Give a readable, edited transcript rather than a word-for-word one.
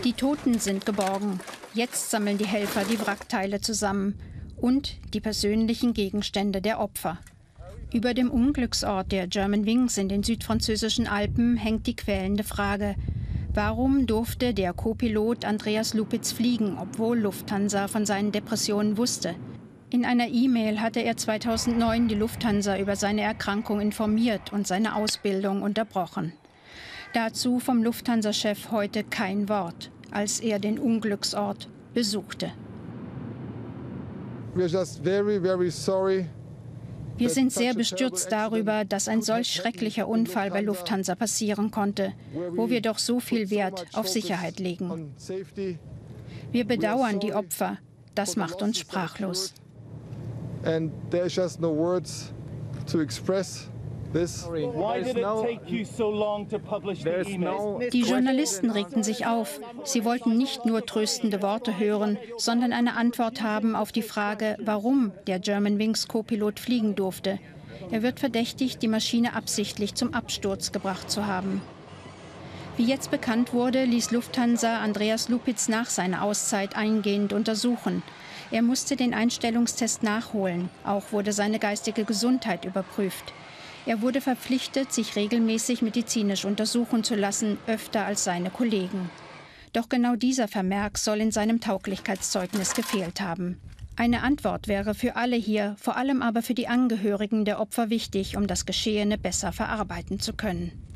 Die Toten sind geborgen. Jetzt sammeln die Helfer die Wrackteile zusammen und die persönlichen Gegenstände der Opfer. Über dem Unglücksort der Germanwings in den südfranzösischen Alpen hängt die quälende Frage: Warum durfte der Co-Pilot Andreas Lupitz fliegen, obwohl Lufthansa von seinen Depressionen wusste? In einer E-Mail hatte er 2009 die Lufthansa über seine Erkrankung informiert und seine Ausbildung unterbrochen. Dazu vom Lufthansa-Chef heute kein Wort, als er den Unglücksort besuchte. Wir sind sehr bestürzt darüber, dass ein solch schrecklicher Unfall bei Lufthansa passieren konnte, wo wir doch so viel Wert auf Sicherheit legen. Wir bedauern die Opfer. Das macht uns sprachlos. Die Journalisten regten sich auf. Sie wollten nicht nur tröstende Worte hören, sondern eine Antwort haben auf die Frage, warum der Germanwings Co-Pilot fliegen durfte. Er wird verdächtigt, die Maschine absichtlich zum Absturz gebracht zu haben. Wie jetzt bekannt wurde, ließ Lufthansa Andreas Lupitz nach seiner Auszeit eingehend untersuchen. Er musste den Einstellungstest nachholen. Auch wurde seine geistige Gesundheit überprüft. Er wurde verpflichtet, sich regelmäßig medizinisch untersuchen zu lassen, öfter als seine Kollegen. Doch genau dieser Vermerk soll in seinem Tauglichkeitszeugnis gefehlt haben. Eine Antwort wäre für alle hier, vor allem aber für die Angehörigen der Opfer wichtig, um das Geschehene besser verarbeiten zu können.